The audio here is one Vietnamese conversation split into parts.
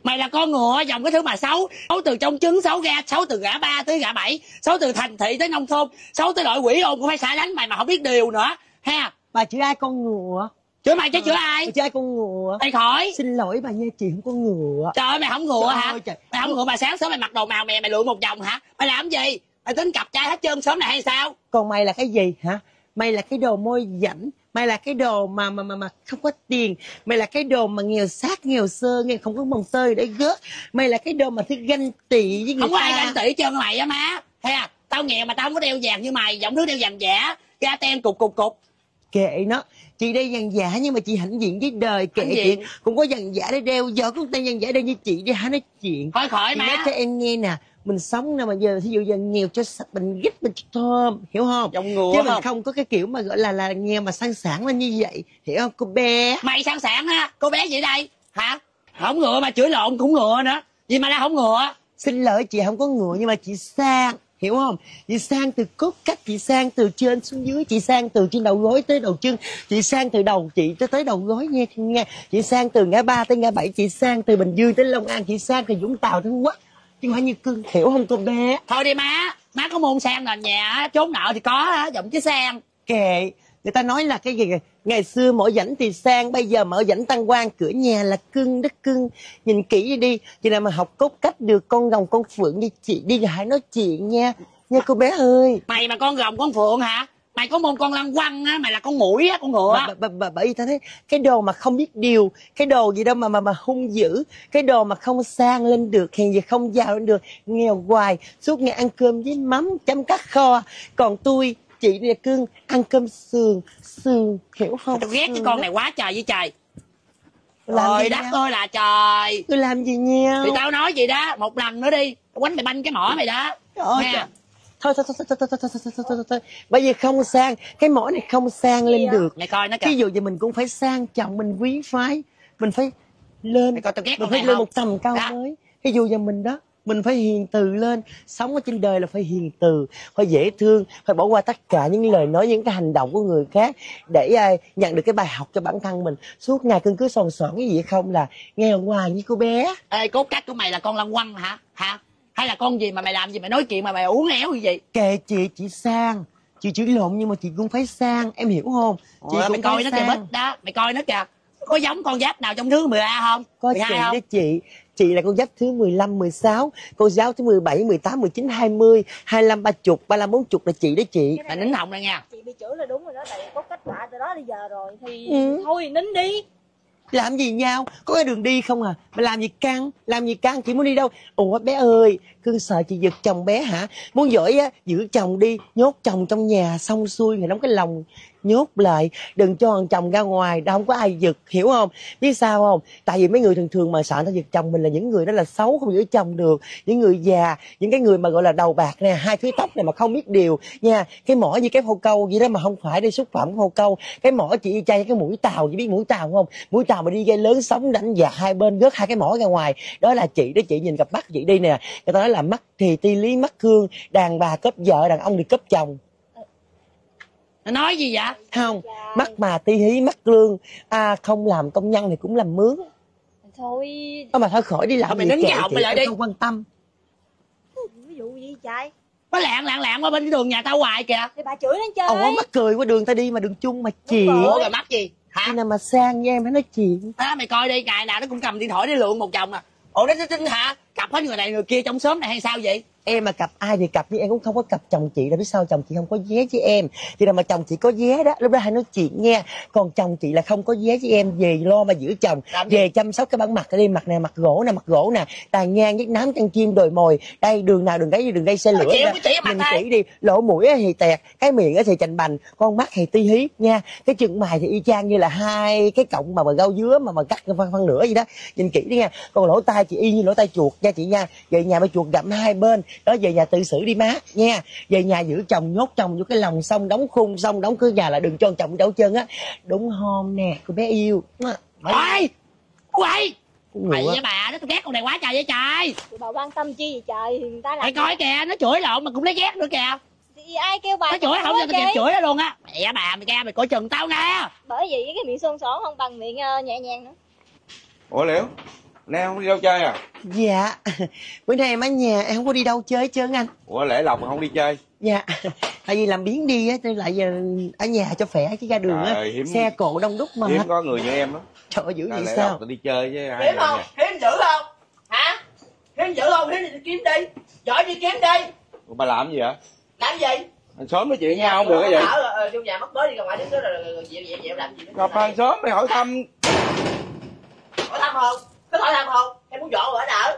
Mày là con ngựa, dòng cái thứ mà xấu. Xấu từ trong trứng, xấu ra, xấu từ ngã ba tới ngã bảy, xấu từ thành thị tới nông thôn, xấu tới đội quỷ ôn cũng phải xả lánh mày mà không biết điều nữa ha. Bà chửi ai con ngựa? Chửi mày chứ chửi ai? Bà chửi ai con ngựa? Mày khỏi. Xin lỗi bà nha, chị không có ngựa. Trời ơi, mày không ngựa Trời hả? ơi, trời. Mày không ngựa mà sáng sớm mày mặc đồ màu mè, mày lượn một vòng hả? Mày làm gì? Mày tính cặp trai hết trơn sớm này hay sao? Còn mày là cái gì hả? Mày là cái đồ môi dảnh, mày là cái đồ mà không có tiền, mày là cái đồ mà nghèo xác nghèo sơ, nghe không có mồng tơi để gớt, mày là cái đồ mà thích ganh tị với người ta. Không có ai ganh tị hết trơn mày á má. Ha, tao nghèo mà tao không có đeo vàng như mày, giọng đứa đeo vàng giả, da ten cục. Kệ nó, chị đây vàng giả nhưng mà chị hãnh diện với đời, kệ chị cũng có vàng giả để đeo, giờ cũng tay vàng giả đây như chị đi hả, nói chuyện. Khỏi chị má. nói cho em nghe nè, mình sống nè mà giờ ví dụ giờ nghèo cho sạch, mình ghét mình cho thơm, hiểu không? Dòng ngựa chứ không? mình không có cái kiểu mà gọi là nghèo mà sang sảng lên như vậy, hiểu không cô bé? Mày sang sảng ha, cô bé gì đây hả? Không ngựa mà chửi lộn cũng ngựa nữa, gì mà đã không ngựa? Xin lỗi chị không có ngựa nhưng mà chị sang, hiểu không? Chị sang từ cốt cách, chị sang từ trên xuống dưới, chị sang từ trên đầu gối tới đầu chân, chị sang từ đầu chị tới đầu gối nghe nghe, chị sang từ ngã ba tới ngã bảy, chị sang từ Bình Dương tới Long An, chị sang từ Vũng Tàu tới Phú Quốc, chứ không phải như cưng, hiểu không cô bé? Thôi đi má có môn sang nền nhà trốn nợ thì có á, giọng chứ sang. Kệ, người ta nói là cái gì ngày xưa mỗi rảnh thì sang, bây giờ mở rảnh tăng quan, cửa nhà là cưng đất cưng. Nhìn kỹ đi, chị nào mà học cốt cách được con rồng con phượng như chị đi hãy nói chuyện nha cô bé ơi. Mày mà con rồng con phượng hả? Mày có môn con lăng quăng á, mày là con muỗi á, con ngựa. Bởi vì ta thấy cái đồ mà không biết điều, cái đồ gì đâu mà hung dữ, cái đồ mà không sang lên được, hèn gì không giàu lên được, nghèo hoài, suốt ngày ăn cơm với mắm chấm cá kho. Còn tôi, chị này cưng, ăn cơm sườn, hiểu không? Tôi ghét cái con này quá trời với trời. Trời đất ơi là trời. Tôi làm gì nha? Thì tao nói gì đó, một lần nữa đi, quánh mày banh cái mỏ mày đó. Trời ơi, thôi bây giờ không sang, cái mỏ này không sang lên được. Mày coi nó kìa. Ví dụ như mình cũng phải sang trọng, mình quý phái, mình phải lên, mày coi tao ghét mình phải lên một tầm cao mới. Ví dụ như mình đó, mình phải hiền từ lên, sống ở trên đời là phải hiền từ, phải dễ thương, phải bỏ qua tất cả những lời nói, những cái hành động của người khác để nhận được cái bài học cho bản thân mình. Suốt ngày cứ sòn sòn cái gì không là nghèo hoài như cô bé. Ê, cốt cách của mày là con lăng quăng hả? Hay là con gì mà mày làm gì mày nói chuyện mà mày uống éo như vậy? Kệ chị sang, chị chửi lộn nhưng mà chị cũng phải sang, em hiểu không? Chị cũng mày coi nó kìa bích đó, mày coi nó kìa, có giống con giáp nào trong thứ 13 không? Có chị đó chị là con giáp thứ 15, 16, con giáo thứ 17, 18, 19, 20, 25, 30, 35, 40 là chị đó chị. Mày nín họng ra nha. Chị bị chửi là đúng rồi đó, tại vì có kết quả từ đó đến giờ rồi thì thôi nín đi. Làm gì nhau, có cái đường đi không à, mà làm gì căng, chị muốn đi đâu? Ủa bé ơi, cưng sợ chị giật chồng bé hả? Muốn giỏi á, giữ chồng đi, nhốt chồng trong nhà xong xuôi rồi đóng cái lòng nhốt lại, đừng cho thằng chồng ra ngoài, đâu không có ai giật, hiểu không? Biết sao không? Tại vì mấy người thường mà sợ người ta giật chồng mình là những người đó là xấu, không giữ chồng được, những người già, những cái người mà gọi là đầu bạc nè, hai thứ tóc này mà không biết điều nha. Cái mỏ như cái phô câu vậy đó mà không phải đi xúc phạm cái phô câu, cái mỏ chị y chang cái mũi tàu, chị biết mũi tàu không? Mũi tàu mà đi gây lớn sóng đánh giặc hai bên gớt hai cái mỏ ra ngoài, đó là chị đó. Chị nhìn cặp mắt chị đi nè, người ta nói là mắt thì ti lý mắt thương, đàn bà cướp vợ, đàn ông thì cướp chồng. Nó nói gì vậy? Không, mắt mà ti hí mắt lương, không làm công nhân thì cũng làm mướn. Thôi mà thôi khỏi đi làm thôi, mày nín cái họng mày lại đi, không quan tâm. Ví dụ gì trai? Có lạng qua bên đường nhà tao hoài kìa. Thì bà chửi lên chơi. Ủa mắc cười qua đường ta đi mà đường chung mà chị. Ủa rồi mắc gì hả? Khi nào mà sang với em hãy nói chuyện. Mày coi đi, ngày nào nó cũng cầm điện thoại để lượn một vòng à. Ủa nó tính hả? Cặp hết người này người kia trong xóm này hay sao vậy? Em mà cặp ai thì cặp, nhưng em cũng không có cặp chồng chị, là biết sao chồng chị không có vé với em. Thì nào mà chồng chị có vé đó, lúc đó hãy nói chuyện nha. Còn chồng chị là không có vé với em, về lo mà giữ chồng, về chăm sóc cái bản mặt đi, mặt này mặt gỗ nè, tàn nhang với nám chăn chim đồi mồi. Đây đường nào đường gây xe lửa. Nhìn kỹ đi, lỗ mũi thì tẹt, cái miệng thì chành bành, con mắt thì ti hí nha. Cái chừng mày thì y chang như là hai cái cọng mà rau dứa mà cắt phân nửa gì đó. Nhìn kỹ đi nha. Còn lỗ tai chị y như lỗ tai chuột nha chị nha. Về nhà mà chuột gặm hai bên. Đó, về nhà tự xử đi má nha. Về nhà giữ chồng, nhốt chồng vô cái lòng, xong đóng khung, xong đóng cửa nhà là đừng cho chồng đổ chân á. Đúng không nè cô bé yêu. Quay mày với bà đó, tôi ghét con này quá trời với trời. Thì bà quan tâm chi vậy trời, thì người ta làm. Mày coi kìa, nó chửi lộn mà cũng lấy ghét nữa kìa. Thì ai kêu bà? Nó chửi không cho tao kịp chửi nó luôn á. Mẹ bà, mày ra mày coi chừng tao nè. Bởi vì cái miệng xôn xón không bằng miệng nhẹ nhàng nữa. Ủa Liễu, Nay không đi đâu chơi à? Dạ. Bữa nay em ở nhà, em không có đi đâu chơi hết trơn anh. Ủa lễ lộc mà không đi chơi? Dạ. Tại vì làm biến đi á, nên lại giờ ở nhà cho khỏe, chứ ra đường á xe cộ đông đúc mà. Hiếm có người như em đó. Trời ơi, dữ vậy lễ sao? lộc đi chơi với ai? Hiếm không? Hiếm dữ không? Hả? Hiếm dữ không? Hiếm thì kiếm đi. Giỏi đi kiếm đi. Bà làm gì vậy? Làm gì? Hàng xóm nói chuyện với nhau không được cái gì? Ở trong nhà mất bới đi ra ngoài đứng đó rồi dẹo làm gì? Gặp hàng xóm mày hỏi thăm. Hỏi thăm không? Có hỏi thăm không? Em muốn dọn ở nợ.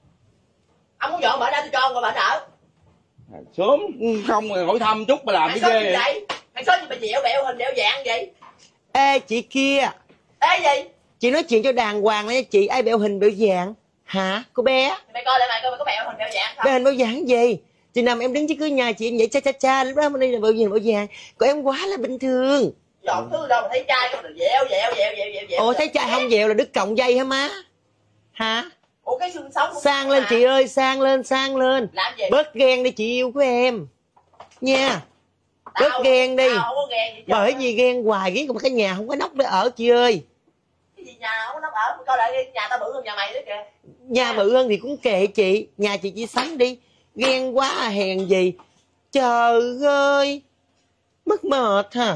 Ông muốn dọn ở đâu tôi cho ông ở nợ. Hàng xóm không hỏi thăm chút mà làm cái ghê vậy? Hàng xóm gì mà dẹo bẹo hình đeo dạng vậy? Ê chị kia. Ê gì? Chị nói chuyện cho đàng hoàng nha chị, ai bẹo hình bẹo dạng? Hả? Cô bé? Mày coi lại mày coi mày có bẹo hình bẹo dạng không? Bẹo hình bẹo dạng gì? Chị nằm em đứng chứ cứ nhà chị em vậy cha lúc đó mình đi là bẹo gì bẹo dạng. Còn em quá là bình thường. Dọn thứ đâu mà thấy trai không được dẹo. Ủa thấy trai không dẹo là đứt cọng dây hả má? Hả? Ủa cái xương sống sang lên chị ơi, sang lên. làm gì? Bớt ghen đi chị yêu của em nha. Bớt ghen đi. Tao không có ghen gì Bởi vì ghen hoài ghét mà cái nhà không có nóc để ở chị ơi. cái gì nhà không có nóc ở, coi lại đi, nhà tao bự hơn nhà mày nữa kìa. Nhà bự hơn thì cũng kệ chị, nhà chị chỉ sánh đi. Ghen quá à, hèn gì. Trời ơi, mất mệt hả?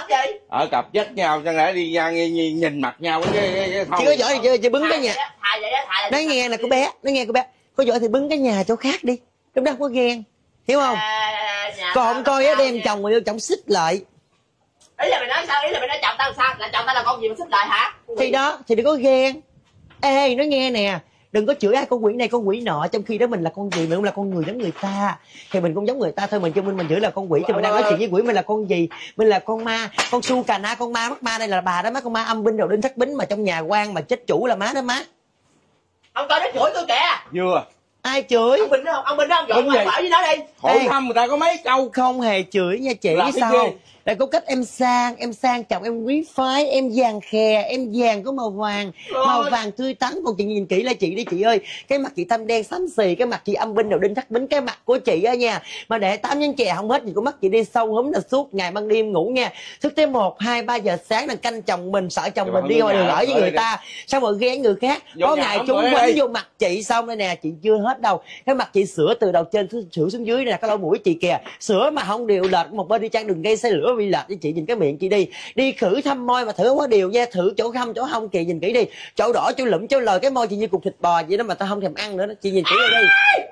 Ở cặp dắt nhau chẳng lẽ đi ra nhìn mặt nhau cái chị có giỏi thì chị bứng cái nhà. Thà Nói nghe nè cô bé, có giỏi thì bứng cái nhà chỗ khác đi, lúc đó không có ghen, hiểu không? Còn không coi á, đem chồng rồi chồng xích lại. Ý là mày nói sao? Ý là mày nói chồng tao sao? Là chồng tao là con gì mà xích lại hả? Thì đó thì đừng có ghen. Ê nói nghe nè, đừng có chửi ai con quỷ này con quỷ nọ, trong khi đó mình là con gì, mình cũng là con người giống người ta, thì mình cũng giống người ta thôi, mình cho mình chửi là con quỷ thì mình đang nói chuyện với quỷ. Mình là con gì? Mình là con ma, con su cà na, con ma mắc ma. Đây là bà đó má, con ma âm binh đầu đinh thất bính mà trong nhà quan mà chết chủ là má đó má. Ông coi nó chửi tôi kìa. Vừa Ai chửi? Ông Bình đó ông dọn qua với nó đi. hỏi thăm người ta có mấy câu. Không hề chửi nha chị. Làm sao cái là có cách em sang trọng, em quý phái, em vàng khè, em vàng có màu vàng, màu vàng tươi tắn. Còn chị nhìn kỹ lại chị đi chị ơi, cái mặt chị thâm đen xám xì, cái mặt chị âm binh đầu đinh thắt bính, cái mặt của chị á nha, mà để 8 nhánh chè không hết gì của mắt chị đi sâu húm là suốt ngày ban đêm ngủ nha, thức tới 1, 2, 3 giờ sáng đang canh chồng mình, sợ chồng mình đi ngoài đường ở với người ta, xong rồi ghét người khác, có ngày chúng quánh vô mặt chị. Xong đây nè, chị chưa hết đâu, cái mặt chị sửa từ đầu trên sửa xuống dưới nè, cái lỗ mũi chị kìa sửa mà không đều lệch một bên đi chăng, đừng gây xe lửa bị lệch. Với chị nhìn cái miệng chị đi khử thăm môi mà thử không có điều nha, thử chỗ khăm chỗ hông kìa, nhìn kỹ đi, chỗ đỏ chỗ lụm chỗ lời, cái môi chị như cục thịt bò vậy đó mà tao không thèm ăn nữa đó, chị nhìn kỹ đi.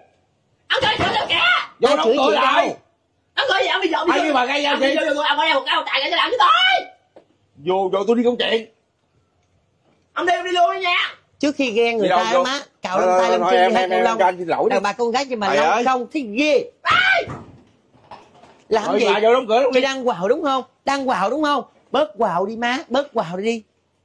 Ông chửi tôi kìa. Vô đóng cửa lại. Ông gọi gì ông bây giờ? Ai như bà gây ra chị? Ông gọi ra một cái tài để làm với tôi. Vô tôi đi công chuyện. Ông đi luôn đi nha. Trước khi ghen người ta má cạo lên tay lên chân hết lông. Đàn bà con gái chứ mà lông không thấy ghê. Làm gì? Chị đang quạo đúng không? Đang quạo đúng không? Bớt quạo đi má, bớt quạo đi.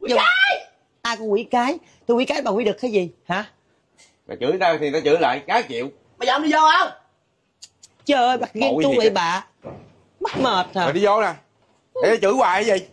Ai con quỷ cái? Tôi quỷ cái bà quỷ đực cái gì? Hả? Bà chửi tao thì tao chửi lại, cá chịu. Bây giờ ông đi vô không? Trời ơi, bà ghen tu vậy bà. Mắc mệt hả? Rồi đi vô nè. Để chửi hoài cái gì?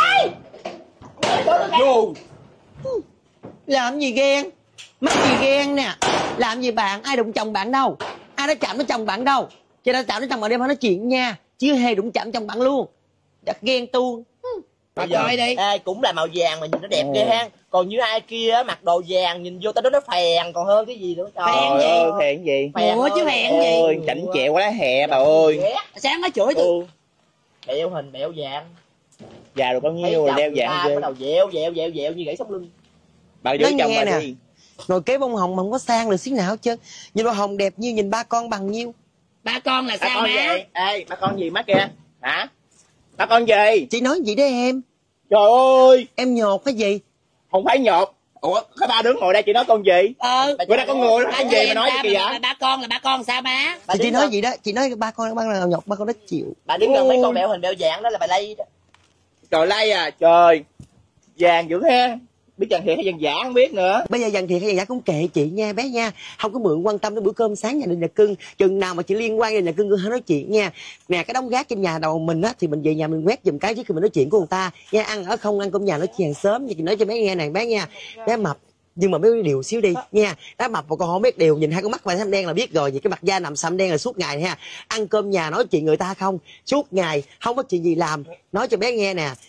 Vô. Làm gì ghen? Mắc gì ghen nè? Làm gì bạn? Ai đụng chồng bạn đâu? Ai đã chạm đến chồng bạn đâu? Cho nên chạm đến chồng bạn đi phải nói chuyện nha, chứ hề đụng chạm chồng bạn luôn. Đặt ghen tuông. Bà coi đi. Ê, cũng là màu vàng mà nhìn nó đẹp ghê ha. Còn như ai kia mặc đồ vàng nhìn vô tao nói nó phèn còn hơn cái gì nữa. Phèn gì? Phèn gì? Ủa chứ phèn gì? Ôi, chảnh chẹo quá lá hè bà ơi. Sáng nó chửi tôi. Bẹo hình bẹo vàng. Già rồi bao nhiêu rồi đeo vàng ghê. Bắt đầu dẹo như gãy sống lưng. Bà giữ chồng bà nè. đi. Rồi kế bông hồng mà không có sang được xíu nào chứ. Nhìn bông hồng đẹp như nhìn ba con bằng nhiêu. Ba con là sao má? Ê, ba con gì má kia? Hả? Ba con gì? Chị nói gì đấy em? Trời ơi. Em nhột cái gì? Không phải nhột. Ủa, có ba đứa ngồi đây chị nói con gì? Bữa nay con người con gì mà nói gì kìa vậy? Ba con sao má? Chị nói gì đó? Chị nói ba con là nhột, ba con nó chịu. Bà đứng gần mấy con bẹo hình bẹo dạng đó là bà lay đó. Trời lay à, trời. Vàng dữ ha. Biết vàng thiệt hay vàng giả không biết nữa. Bây giờ vàng thiệt hay vàng giả cũng kệ chị nha bé nha, không có mượn quan tâm đến bữa cơm sáng nhà đình nhà cưng. Chừng nào mà chị liên quan đến nhà cưng nói chuyện nha. Nè cái đống gác trên nhà đầu mình á thì mình về nhà mình quét giùm cái, chứ khi mình nói chuyện của người ta nha, ăn ở không ăn cơm nhà nói chuyện sớm. Chị nói cho bé nghe này bé nha, bé mập nhưng mà mới điều xíu đi nha. Đá mập mà con không biết điều, nhìn hai con mắt mà xăm đen là biết rồi, vì cái mặt da nằm xăm đen là suốt ngày ha. Ăn cơm nhà nói chuyện người ta không, suốt ngày không có chuyện gì làm. Nói cho bé nghe nè,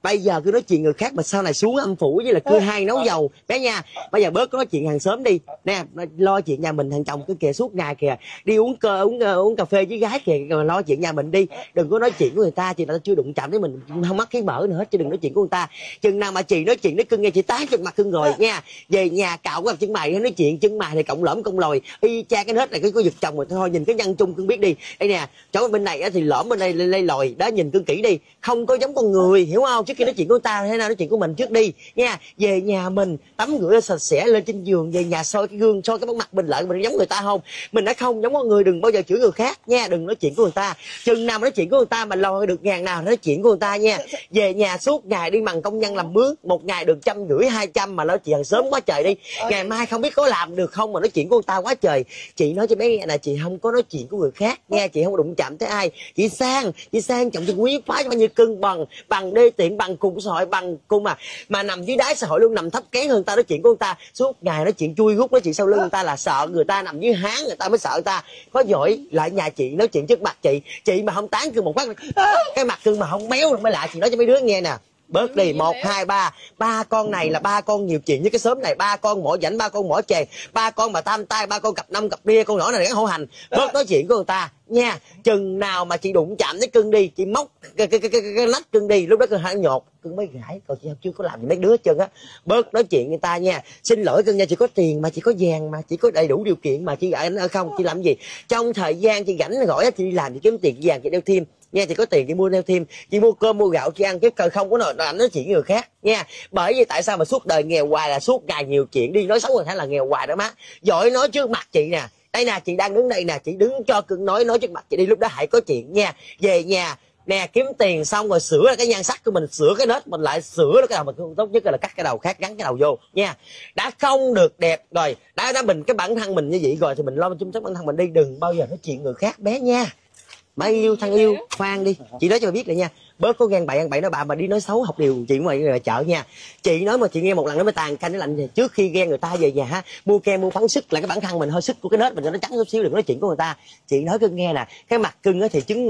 Bây giờ cứ nói chuyện người khác mà sau này xuống âm phủ với là cứ hai nấu dầu bé nha. Bây giờ bớt có nói chuyện hàng xóm đi nè, lo chuyện nhà mình. Thằng chồng cứ kìa suốt ngày kìa đi uống cà phê với gái kìa, mà lo chuyện nhà mình đi, đừng có nói chuyện của người ta. Chị ta chưa đụng chạm tới mình không mắc cái mỡ nữa hết, chứ đừng nói chuyện của người ta. Chừng nào mà chị nói chuyện nó cưng nghe chị tán trên mặt cưng rồi nha. Về nhà cạo cái chân mày nói chuyện chân mày thì cộng lõm cộng lồi y chang cái nết này, có giật chồng rồi thôi. Nhìn cái nhân chung cưng biết đi. Đây nè, chỗ bên này thì lõm, bên đây lây lồi đó, nhìn cưng kỹ đi, không có giống con người, hiểu không? Trước khi nói chuyện của người ta thế nào nói chuyện của mình trước đi nha. Về nhà mình tắm rửa sạch sẽ, lên trên giường, về nhà soi cái gương, soi cái mặt mình lại mình giống người ta không, mình đã không giống con người. Đừng bao giờ chửi người khác nha, đừng nói chuyện của người ta. Chừng nào mà nói chuyện của người ta mà lo được ngàn nào nói chuyện của người ta nha. Về nhà suốt ngày đi bằng công nhân làm mướn, một ngày được 150 200 mà nói chuyện hàng sớm quá trời đi. Ngày mai không biết có làm được không mà nói chuyện của người ta quá trời. Chị nói cho bé nghe là chị không có nói chuyện của người khác nghe, chị không có đụng chạm tới ai. Chị sang trọng, chị quý phái bao nhiêu cưng bằng đê tiện, bằng cùng xã hội, bằng cùng mà nằm dưới đáy xã hội luôn, nằm thấp kém hơn ta. Nói chuyện của người ta suốt ngày nói chuyện chui rút, nói chuyện sau lưng người ta là sợ người ta nằm dưới háng người ta mới sợ người ta. Có giỏi lại nhà chị nói chuyện trước mặt chị mà không tán cưng một phát cái mặt cưng mà không béo mới lạ. Chị nói cho mấy đứa nghe nè, bớt đi. 1 2 3 ba con này là ba con nhiều chuyện với cái xóm này, ba con mỏ rảnh, ba con mỏ chè, ba con mà tam tai, ba con cặp năm cặp bia, con nhỏ này gắn hổ hành. Bớt nói chuyện của người ta nha. Chừng nào mà chị đụng chạm tới cưng đi, chị móc cái nách cưng đi, lúc đó cưng hãy nhột cưng mới gãi. Còn chị chưa có làm gì mấy đứa hết trơn á. Bớt nói chuyện người ta nha. Xin lỗi cưng nha, chị có tiền mà, chị có vàng mà, chị có đầy đủ điều kiện mà, chị gãi anh không? Chị làm gì trong thời gian chị rảnh gọi chị đi làm, chị kiếm tiền, chị vàng chị đeo thêm nha. Chị có tiền chị mua đeo thêm, chị mua cơm mua gạo chị ăn, chứ không có nói chuyện với người khác nha. Bởi vì tại sao mà suốt đời nghèo hoài là suốt ngày nhiều chuyện, đi nói xấu người khác là nghèo hoài đó má. Giỏi nói trước mặt chị nè, đây nè, chị đang đứng đây nè, chị đứng cho cưng nói trước mặt chị đi, lúc đó hãy có chuyện nha. Về nhà nè, kiếm tiền xong rồi sửa cái nhan sắc của mình, sửa cái nết mình lại, sửa cái đầu mình tốt nhất là cắt cái đầu khác, gắn cái đầu vô nha. Đã không được đẹp rồi, đã mình cái bản thân mình như vậy rồi thì mình lo chăm sóc bản thân mình đi, đừng bao giờ nói chuyện người khác bé nha. Má yêu, thằng yêu, khoan đi. Chị nói cho bà biết rồi nha, bớt có gan bậy nói bà mà đi nói xấu học điều chị ngoài chợ nha. Chị nói mà chị nghe một lần nữa mới tàn canh nó lạnh. Trước khi ghen người ta về nhà ha, mua kem mua phấn sức lại cái bản thân mình hơi, sức của cái nết mình cho nó trắng chút xíu, đừng nói chuyện của người ta. Chị nói cưng nghe nè, cái mặt cưng thì trứng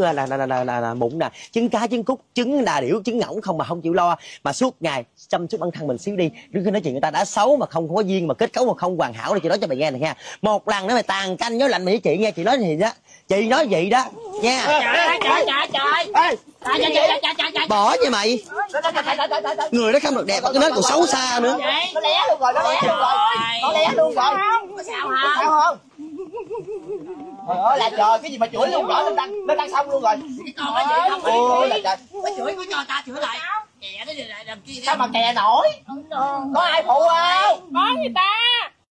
là mụn nè, trứng cá trứng cút trứng đà điểu trứng ngỗng không mà không chịu lo, mà suốt ngày chăm chút bản thân mình xíu đi, đừng có nói chuyện người ta. Đã xấu mà không có duyên mà kết cấu mà không hoàn hảo, thì chị nói cho mày nghe này nha. Một lần nữa mày tàn canh nhớ lạnh mày với chị nghe. Chị nói gì đó, chị nói vậy đó nha. Trời. Bỏ nha mày. Người đó không được đẹp, cái nó còn xấu xa nữa. Nó lé luôn rồi, nó lé luôn rồi. Sao không? Trời ơi là trời, cái gì mà chửi luôn rõ nó đang xong luôn rồi. Cái con nó vậy không? Ôi là trời. Nó chửi của cho ta chửi lại. Kè nó lại làm chi. Sao mà kè nổi? Có ai phụ không? Có người ta.